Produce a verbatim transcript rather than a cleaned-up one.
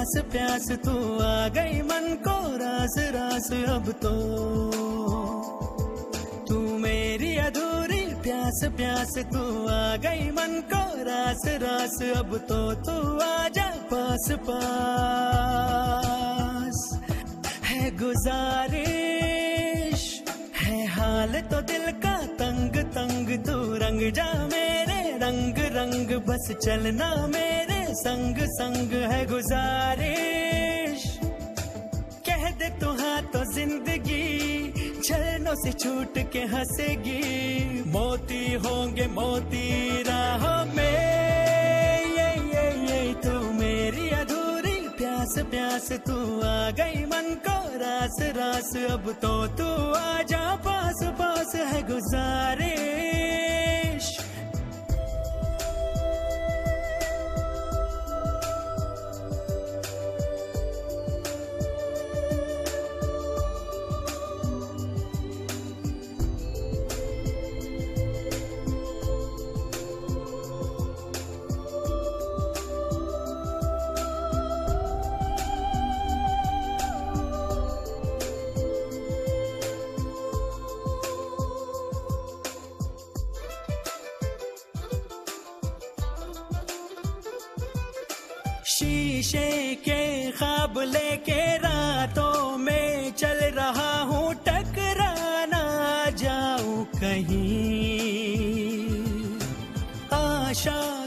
प्यास प्यास तू आ गई मन को रास रास अब तो तू मेरी अधूरी प्यास प्यास तू आ गई मन को रास रास अब तो तू आजा पास पास है गुजारिश है हाल तो दिल का तंग तंग तू रंग जा मेरे रंग रंग बस चलना मेरे संग संग है गुजारिश कह दे तू हाँ तो जिंदगी झरनों से छूट के हंसेगी मोती होंगे मोती राहों में ये ये ये तू मेरी अधूरी प्यास प्यास तू आ गई मन को रास रास अब तो तू आजा पास पास है गुजारिश शीशे के ख्वाब लेके रातों में चल रहा हूँ टकरा ना जाऊं कहीं आशा